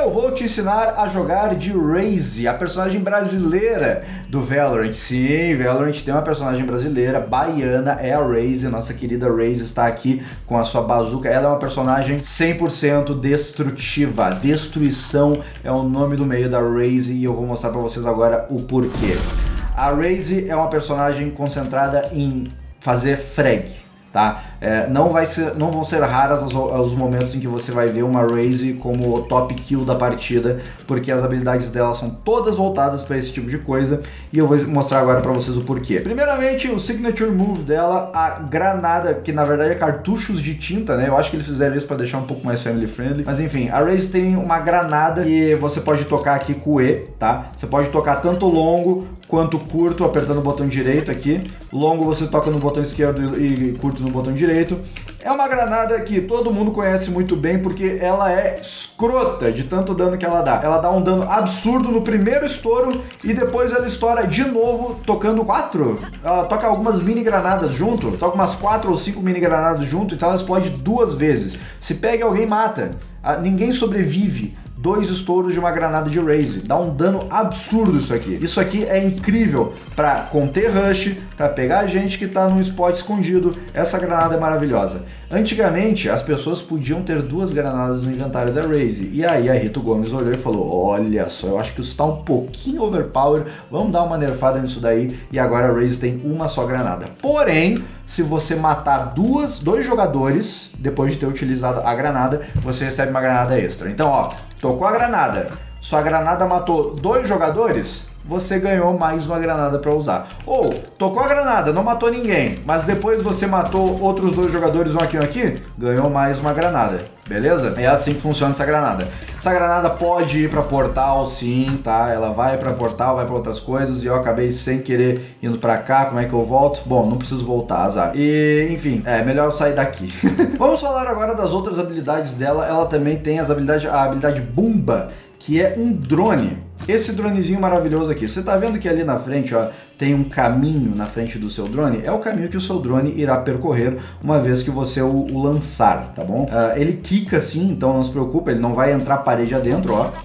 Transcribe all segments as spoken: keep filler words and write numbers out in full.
Eu vou te ensinar a jogar de Raze, a personagem brasileira do Valorant. Sim, Valorant tem uma personagem brasileira, baiana, é a Raze, nossa querida Raze está aqui com a sua bazuca. Ela é uma personagem cem por cento destrutiva, destruição é o nome do meio da Raze e eu vou mostrar pra vocês agora o porquê. A Raze é uma personagem concentrada em fazer frag. Tá? É, não, vai ser, não vão ser raras os, os momentos em que você vai ver uma Raze como o top kill da partida, porque as habilidades dela são todas voltadas para esse tipo de coisa e eu vou mostrar agora para vocês o porquê. Primeiramente, o signature move dela, a granada, que na verdade é cartuchos de tinta, né? Eu acho que eles fizeram isso para deixar um pouco mais family friendly, mas enfim, a Raze tem uma granada que você pode tocar aqui com o E, tá? Você pode tocar tanto longo quanto curto, apertando o botão direito aqui. Longo você toca no botão esquerdo e curto no botão direito. É uma granada que todo mundo conhece muito bem porque ela é escrota de tanto dano que ela dá. Ela dá um dano absurdo no primeiro estouro e depois ela estoura de novo tocando quatro. Ela toca algumas mini granadas junto, toca umas quatro ou cinco mini granadas junto, então ela explode duas vezes. Se pega alguém, mata. Ninguém sobrevive. Dois estouros de uma granada de Raze. Dá um dano absurdo isso aqui. Isso aqui é incrível para conter rush, para pegar gente que tá num spot escondido. Essa granada é maravilhosa. Antigamente, as pessoas podiam ter duas granadas no inventário da Raze. E aí a Rito Gomes olhou e falou, olha só, eu acho que isso tá um pouquinho overpower, vamos dar uma nerfada nisso daí. E agora a Raze tem uma só granada. Porém, se você matar duas, dois jogadores, depois de ter utilizado a granada, você recebe uma granada extra. Então, ó, tocou a granada, sua granada matou dois jogadores, você ganhou mais uma granada para usar. Ou, tocou a granada, não matou ninguém, mas depois você matou outros dois jogadores, um aqui e um aqui, ganhou mais uma granada, beleza? É assim que funciona essa granada. Essa granada pode ir para portal, sim, tá? Ela vai para portal, vai para outras coisas, e eu acabei sem querer indo para cá. Como é que eu volto? Bom, não preciso voltar, azar. E, enfim, é melhor eu sair daqui. Vamos falar agora das outras habilidades dela. Ela também tem as habilidades, a habilidade Bumba, que é um drone. Esse dronezinho maravilhoso aqui, você tá vendo que ali na frente, ó, tem um caminho na frente do seu drone? É o caminho que o seu drone irá percorrer uma vez que você o, o lançar, tá bom? Uh, ele quica assim, então não se preocupa, ele não vai entrar parede adentro, ó.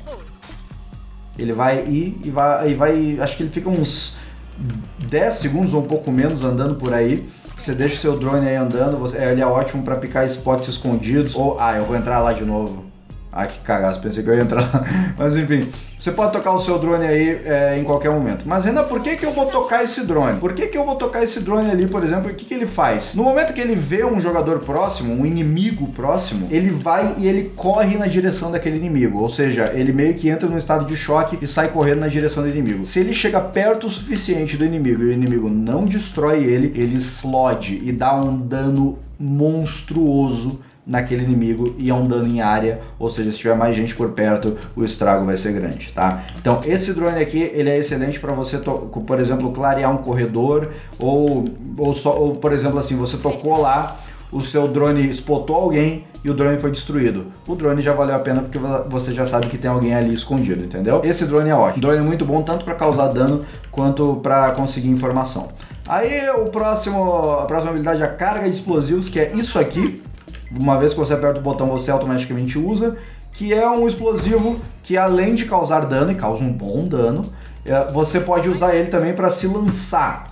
Ele vai ir e vai, e vai, acho que ele fica uns dez segundos ou um pouco menos andando por aí. Você deixa o seu drone aí andando, você, ele é ótimo para picar spots escondidos. Ou, ah, eu vou entrar lá de novo. Ah, que cagaço, pensei que eu ia entrar lá. Mas enfim, você pode tocar o seu drone aí é, em qualquer momento. Mas Renan, por que que eu vou tocar esse drone? Por que que eu vou tocar esse drone ali, por exemplo? E o que que ele faz? No momento que ele vê um jogador próximo, um inimigo próximo, ele vai e ele corre na direção daquele inimigo. Ou seja, ele meio que entra num estado de choque e sai correndo na direção do inimigo. Se ele chega perto o suficiente do inimigo e o inimigo não destrói ele, ele explode e dá um dano monstruoso naquele inimigo e é um dano em área, ou seja, se tiver mais gente por perto, o estrago vai ser grande, tá? Então esse drone aqui, ele é excelente para você, por exemplo, clarear um corredor, ou, ou, só, ou por exemplo assim, você tocou lá, o seu drone spotou alguém e o drone foi destruído. O drone já valeu a pena porque você já sabe que tem alguém ali escondido, entendeu? Esse drone é ótimo. O drone é muito bom tanto para causar dano quanto para conseguir informação. Aí o próximo, a próxima habilidade é a carga de explosivos, que é isso aqui. Uma vez que você aperta o botão, você automaticamente usa, que é um explosivo que além de causar dano, e causa um bom dano, você pode usar ele também para se lançar.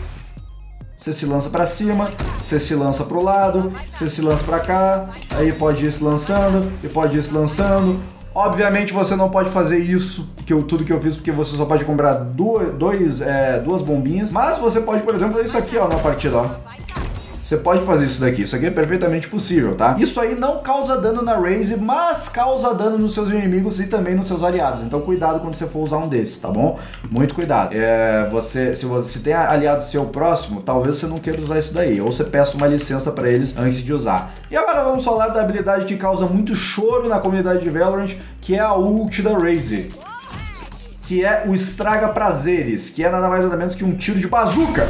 Você se lança para cima, você se lança para o lado, você se lança para cá, aí pode ir se lançando, e pode ir se lançando. Obviamente você não pode fazer isso, que eu, tudo que eu fiz, porque você só pode comprar duas, dois, é, duas bombinhas, mas você pode, por exemplo, fazer isso aqui ó, na partida, ó. Você pode fazer isso daqui, isso aqui é perfeitamente possível, tá? Isso aí não causa dano na Raze, mas causa dano nos seus inimigos e também nos seus aliados. Então cuidado quando você for usar um desses, tá bom? Muito cuidado. É, você, se você se tem aliado seu próximo, talvez você não queira usar isso daí. Ou você peça uma licença para eles antes de usar. E agora vamos falar da habilidade que causa muito choro na comunidade de Valorant, que é a ult da Raze. Que é o estraga prazeres, que é nada mais nada menos que um tiro de bazuca.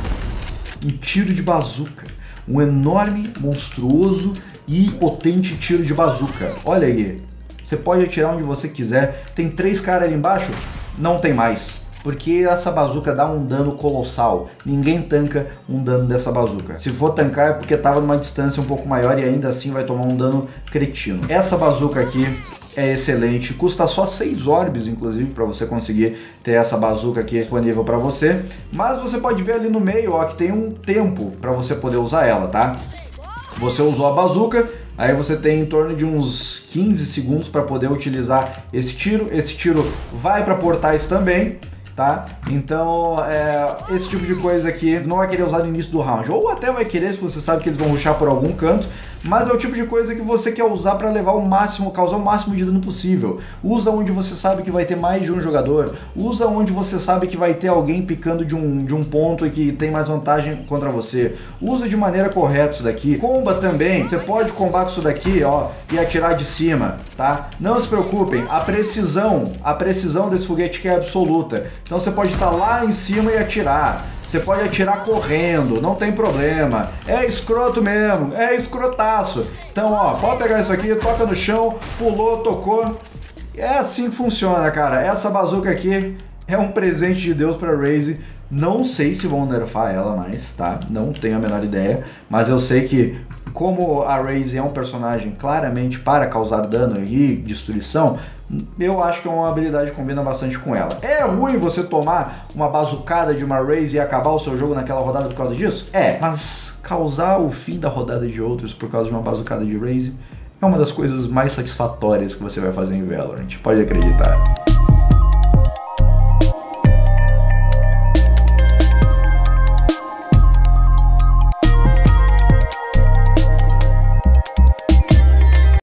Um tiro de bazuca, um enorme, monstruoso e potente tiro de bazuca. Olha aí, você pode atirar onde você quiser. Tem três caras ali embaixo? Não tem mais, porque essa bazuca dá um dano colossal. Ninguém tanca um dano dessa bazuca. Se for tancar é porque estava numa distância um pouco maior e ainda assim vai tomar um dano cretino. Essa bazuca aqui é excelente, custa só seis orbes, inclusive, para você conseguir ter essa bazuca aqui disponível para você. Mas você pode ver ali no meio, ó, que tem um tempo para você poder usar ela, tá? Você usou a bazuca, aí você tem em torno de uns quinze segundos para poder utilizar esse tiro. Esse tiro vai para portais também, tá? Então, é, esse tipo de coisa aqui não vai querer usar no início do round, ou até vai querer se você sabe que eles vão rushar por algum canto, mas é o tipo de coisa que você quer usar para levar o máximo, causar o máximo de dano possível. Usa onde você sabe que vai ter mais de um jogador, usa onde você sabe que vai ter alguém picando de um, de um ponto e que tem mais vantagem contra você. Usa de maneira correta isso daqui. Comba também, você pode combar com isso daqui, ó, e atirar de cima, tá? Não se preocupem, a precisão, a precisão desse foguete aqui é absoluta. Então você pode estar lá em cima e atirar. Você pode atirar correndo, não tem problema. É escroto mesmo, é escrotaço. Então, ó, pode pegar isso aqui, toca no chão, pulou, tocou. É assim que funciona, cara. Essa bazuca aqui é um presente de Deus pra Raze. Não sei se vão nerfar ela mais, tá? Não tenho a menor ideia. Mas eu sei que, como a Raze é um personagem claramente para causar dano e destruição, eu acho que é uma habilidade que combina bastante com ela. É ruim você tomar uma bazucada de uma Raze e acabar o seu jogo naquela rodada por causa disso? É, mas causar o fim da rodada de outros por causa de uma bazucada de Raze é uma das coisas mais satisfatórias que você vai fazer em Valorant, pode acreditar.